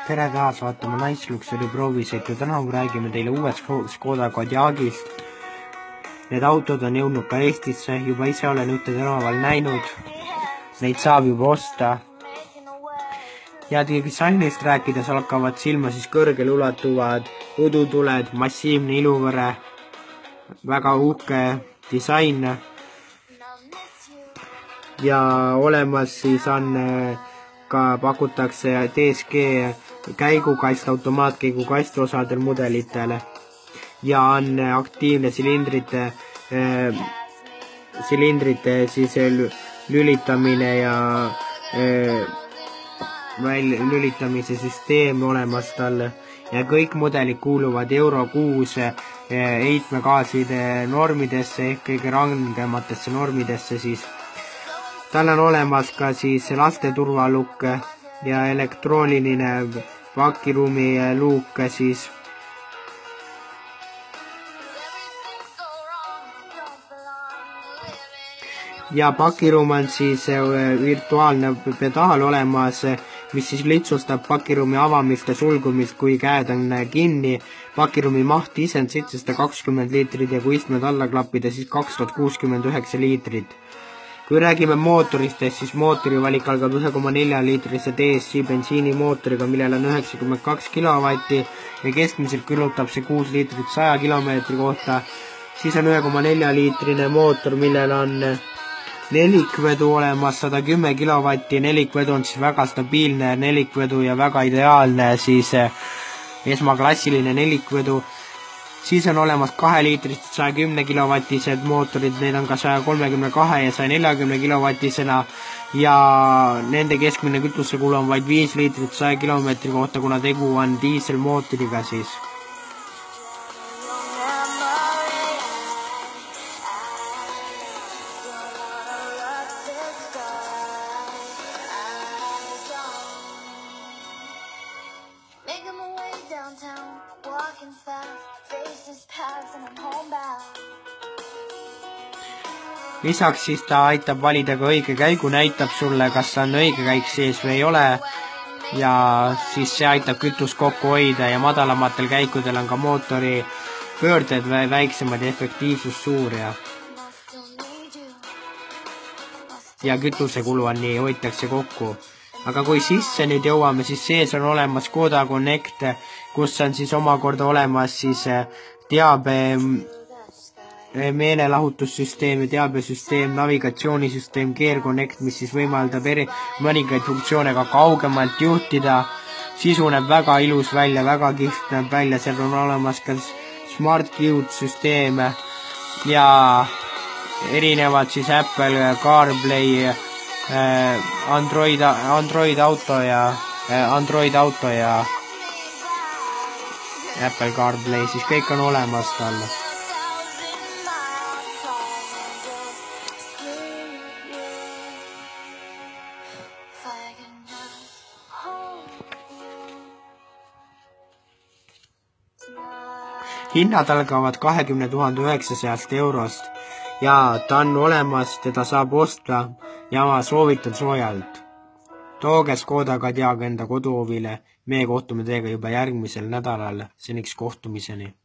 tere taas vaatama Naisluksuri proovisõitu. Täna räägime teile uuest Škoda Kodiaqist. Need autod on jõudnud ka Eestisse, juba ise olen ühte tänaval näinud. Neid saab juba osta. Ja disainist rääkides hakkavad silma siis kõrgel ulatuvad udutuled, massiivne iluvõre, väga uhke disain. Ja olemas siis on ka pakutakse DSG käigukast, automaatkäigukast osadel mudelitel ja on aktiivne silindrite siis lülitamine ja lülitamise süsteem olemas tal ja kõik mudelid kuuluvad Euro 6 heitmegaaside normidesse ehk kõige rangematesse normidesse siis. Tal on olemas ka siis laste turvalukk ja elektrooniline pakiruumi luuk siis. Ja pakiruum on siis virtuaalne pedaal olemas, mis siis lihtsustab pakiruumi avamist ja sulgumist, kui käed on kinni. Pakiruumi maht ise on 720 liitrit ja kui istmed alla klappida, siis 2069 liitrit. Kui räägime mootoristest, siis mootori valik algab 1,4 liitrise DSG bensiinimootoriga, millel on 92 kilovatti ja keskmiselt kulutab see 6 liitrit 100 kilomeetri kohta. Siis on 1,4 liitrine mootor, millel on nelikvedu olemas 110 kilovatti. Nelikvedu on siis väga stabiilne nelikvedu ja väga ideaalne siis esmaklassiline nelikvedu. Siis on olemas 2 liitrit 110 kilovatised mootorid, need on ka 132 ja 140 kilovatisena ja nende keskmine kütusekulu on vaid 5 liitrit 100 kilomeetri kohta, kuna tegu on diiselmootoriga siis. Lisaks siis ta aitab valida ka õige käigu, näitab sulle, kas on õige käik sees või ei ole ja siis see aitab kütust kokku hoida ja madalamatel käikudel on ka mootori pöörded väiksemad ja efektiivsus suur ja kütusekulu on nii, hoitakse kokku. Aga kui sisse nüüd jõuame, siis sees on olemas Škoda Connect, kus on siis omakorda olemas siis teabe meelelahutussüsteem ja teabesüsteem, navigatsioonisüsteem, Gear Connect, mis siis võimaldab mõningaid funktsioone ka kaugemalt juhtida. Sisu näeb väga ilus välja, väga kihvt näeb välja, seal on olemas ka Smart Cute süsteem ja erinevad siis Apple CarPlay, Android Auto ja Apple CarPlay, siis kõik on olemas tal. Hinnad algavad 20 900 eurost ja ta on olemas, teda saab osta ja ma soovitan soojalt. Tooge Škoda Kodiaq enda koduhoovile, meie kohtume teiega juba järgmisel nädalal, seniks kohtumiseni.